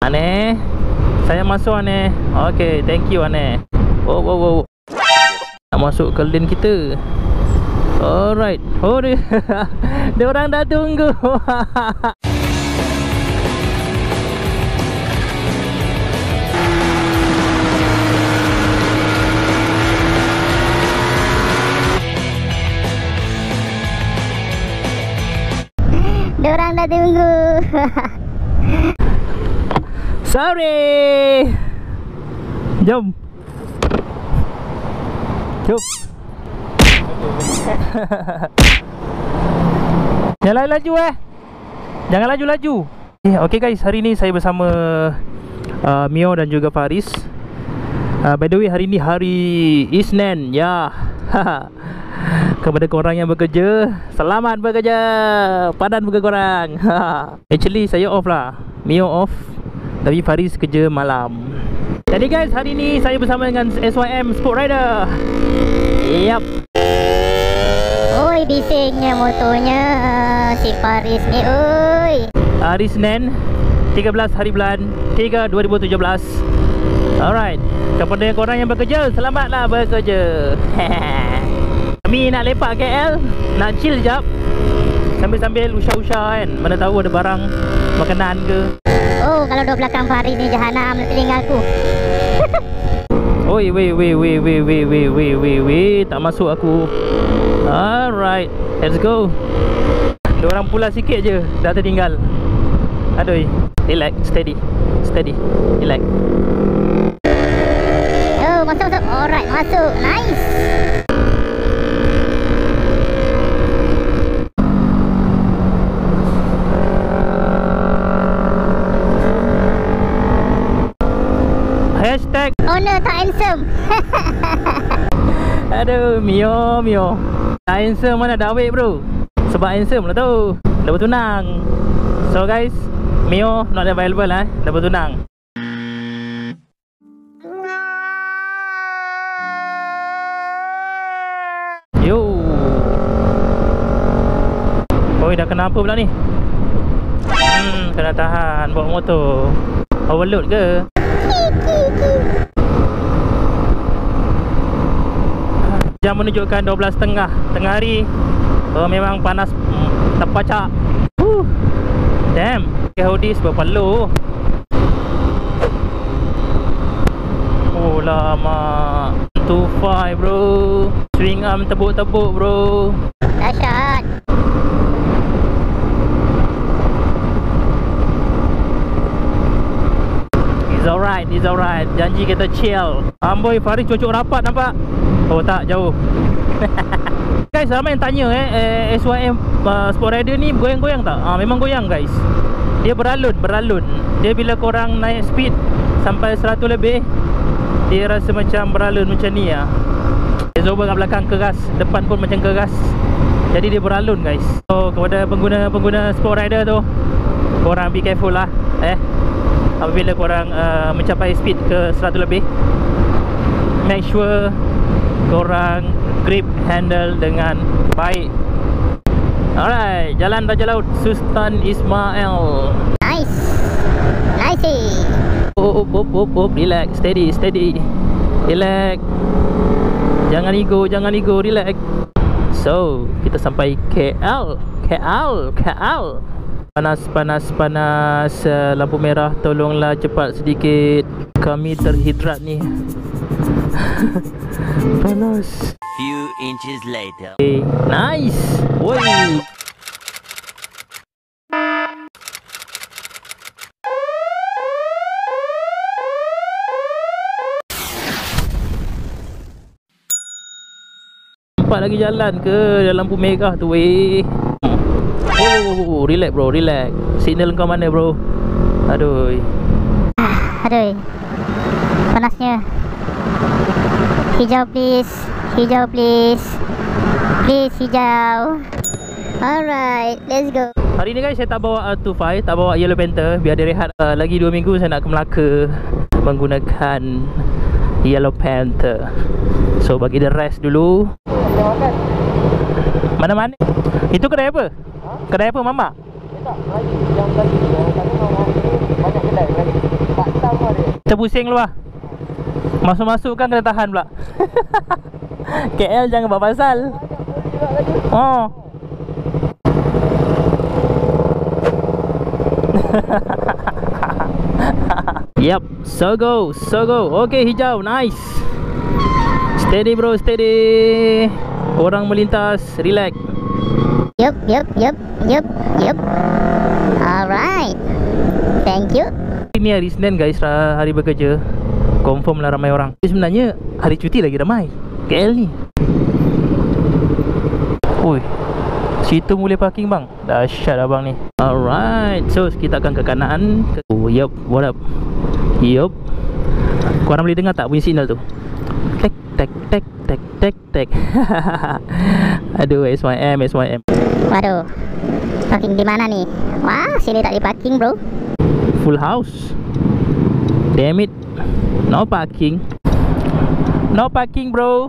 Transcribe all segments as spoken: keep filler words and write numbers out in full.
Aneh, saya masuk Aneh. Okay, thank you Aneh. Oh, oh, oh. Nak masuk ke lane kita. Alright. Oh, dia dia orang dah tunggu. Dia orang dah tunggu. Sorry. Jom. Jom. Jangan laju eh. Jangan laju-laju. Eh, okay guys, hari ni saya bersama uh, Mio dan juga Faris. uh, By the way, hari ni hari Isnin. Ya. Kepada korang yang bekerja, selamat bekerja. Padan bekerja korang. Actually saya off lah, Mio off, tapi Faris kerja malam. Jadi guys, hari ni saya bersama dengan S Y M Sport Rider. Yap. Oi, bisingnya motornya si Faris ni, oi. Hari Senin, tiga belas hari bulan tiga dua ribu tujuh belas. Alright, kepada korang yang bekerja, selamatlah bekerja. Kami nak lepak K L, nak chill jap, sambil-sambil usah-usah kan. Mana tahu ada barang makanan ke. Oh, kalau duduk belakang Faris ni jahanam nak tinggalku. Oi, weh, weh, weh, weh, weh, weh, weh, weh, weh, tak masuk aku. Alright, let's go. Diorang pula sikit je, dah tertinggal. Aduh, relax, steady, steady, relax. Oh, masuk, masuk. Alright, masuk. Nice. Hashtag Owner tak handsome. aduh, Mio, Mio. Tak handsome mana Dawik bro. Sebab handsome lah tu, dah bertunang. So guys, Mio not available lah, dah bertunang. Yo. Oi, dah kena apa pula ni? Hmm, kena tahan bawa motor. Overload ke? Jam menunjukkan dua belas tiga puluh tengah hari. Oh, memang panas terpacak. Huh. Damn, pakai hoodie berapa low. Oh lama. two five bro. Swing arm tebuk-tebuk bro. Dahsyat. It's alright, it's alright. Janji kita chill. Amboi, Faris cocok rapat nampak. Oh tak, jauh. Guys, ramai yang tanya eh, eh S Y M uh, Sport Rider ni goyang-goyang tak? Ah, memang goyang guys. Dia beralun, beralun. Dia bila korang naik speed sampai seratus lebih, dia rasa macam beralun macam ni lah. Exhaust kat belakang keras, depan pun macam keras. Jadi dia beralun guys. So kepada pengguna-pengguna Sport Rider tu, korang be careful lah eh. Apabila korang uh, mencapai speed ke seratus lebih, make sure korang grip handle dengan baik. Alright, jalan Raja Laut Sultan Ismail. Nice. Nice. Oh, oh, oh, oh, oh, relax, steady, steady. Relax. Jangan ego, jangan ego, relax. So, kita sampai K L. K L, K L. Panas, panas, panas. uh, Lampu merah, tolonglah cepat sedikit. Kami terhidrat ni. Panas. Few inches later. Okay, nice. Woi. Nampak lagi jalan ke lampu merah tu weh. Oh, relax bro, relax. Signal kau mana bro? Aduh. Aduh. Panasnya. Hijau please. Hijau please. Please hijau. Alright, let's go. Hari ni guys saya tak bawa R two five, tak bawa Yellow Panther. Biar dia rehat uh, lagi dua minggu saya nak ke Melaka menggunakan Yellow Panther. So bagi dia rest dulu. Mana-mana? Itu kedai apa? Ha? Kedai apa mamak? Tak, lagi yang tadi yang tadi banyak kedai lagi. Kita pusing lu lah. Masuk-masuk kan kena tahan pula. K L jangan buat pasal. Oh. Yep, so go, so go. Okay, hijau, nice. Steady bro, steady. Orang melintas, relax. Yup, yup, yup, yup, yup. Alright. Thank you. Ini hari Senin guys, hari bekerja. Confirm lah ramai orang. Sebenarnya hari cuti lagi ramai K L ni. Oi, situ boleh parking bang. Dahsyat abang ni. Alright, so kita akan ke kanan. Oh, yup, what up? Yup. Korang boleh dengar tak bunyi signal tu? Tek tek tek tek tek tek. Aduh, S Y M, S Y M. Waduh, parking di mana nih? Wah, sini tak di parking bro. Full house. Damn it. No parking. No parking bro.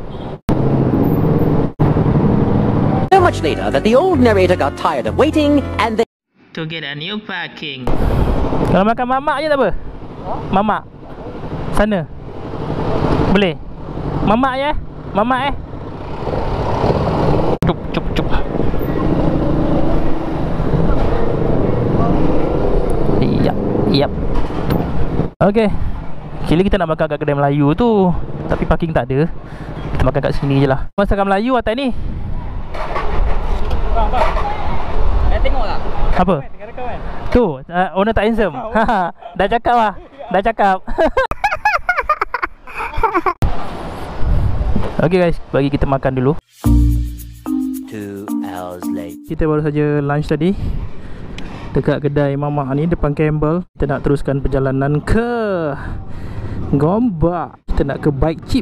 So much later that the old narrator got tired of waiting and they To get a new parking. Kalau makan mamak je tak apa? Mamak sana boleh? Mamak je? Mamak eh? Cup cup cup. Yap, yap. Okay, kira kita nak makan kat kedai Melayu tu, tapi parking tak ada. Kita makan kat sini je lah. Masakan Melayu atas ni. Bang, bang, dah tengok tak? Apa? Tu, uh, owner tak handsome. Dah cakap lah. Dah cakap. Okay guys, bagi kita makan dulu. Two hours later. Kita baru saja lunch tadi dekat kedai mamak ni depan Campbell. Kita nak teruskan perjalanan ke Gombak. Kita nak ke Bike Chip.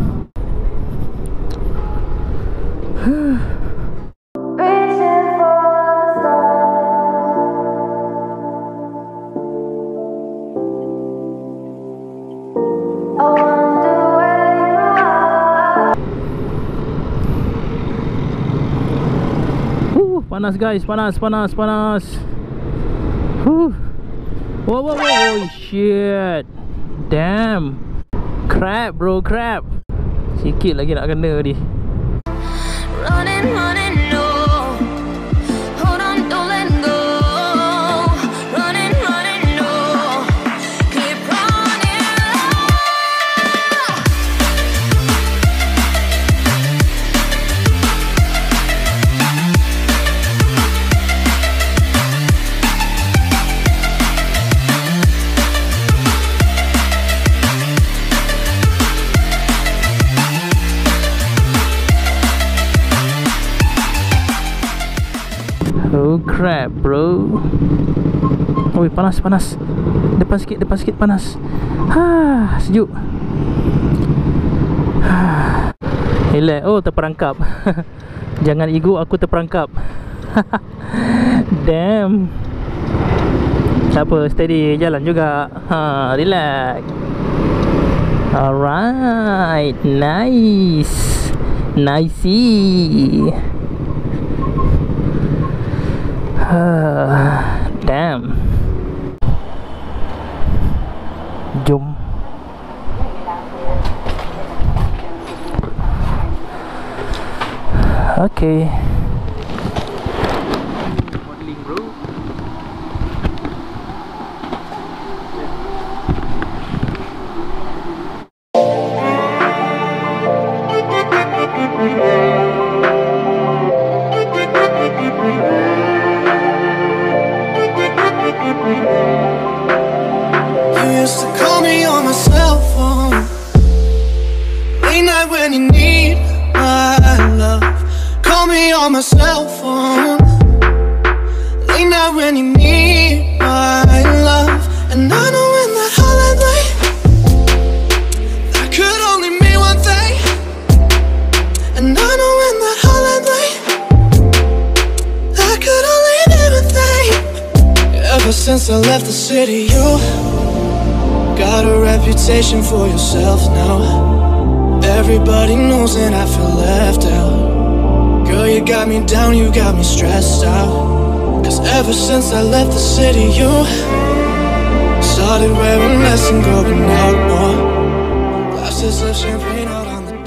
Panas guys, panas, panas, panas. Huh. Wow, wow, wow, oh, shit. Damn. Crap bro, crap. Sikit lagi nak kena ni. Running, running, no. Hold on, don't let go. Running, running, no. Keep running. Oh crap bro. Oi, panas, panas. Depan sikit, depan sikit panas. Ha, sejuk. Ha. Relax. Oh, terperangkap. Jangan ego, aku terperangkap. Damn. Tak apa, steady, jalan juga. Ha, relax. Alright, nice. Nicey. Damn. Jom. Okay. Modeling bro. You used to call me on my cell phone late night when you need my love. Call me on my cell phone late night when you need my love. And I know in that hotline bling that could only mean one thing. And I know in that hotline bling that could only mean one thing. Ever since I left the city, you got a reputation for yourself now. Everybody knows that I feel left out. Girl, you got me down, you got me stressed out. Cause ever since I left the city, you started wearing less and going out more. Glasses of champagne out on the